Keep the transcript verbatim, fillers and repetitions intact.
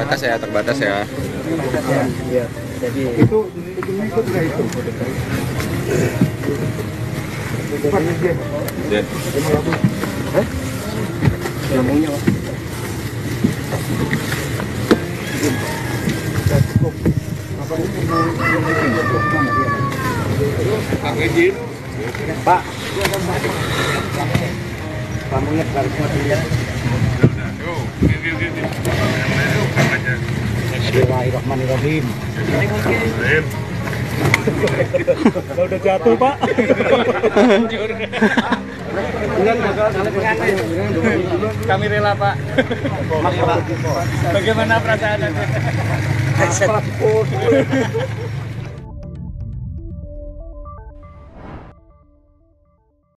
terbatas ya, terbatas ya. Ya, ya. Jadi itu itu ikut nggak itu? Ya. Hah? Ngomongnya Pak. Cukup. Apa ini Pak? Kamunya harus lihat. Bismillahirrahmanirrahim. Udah jatuh Pak. Kami rela Pak. Bagaimana perasaan Anda?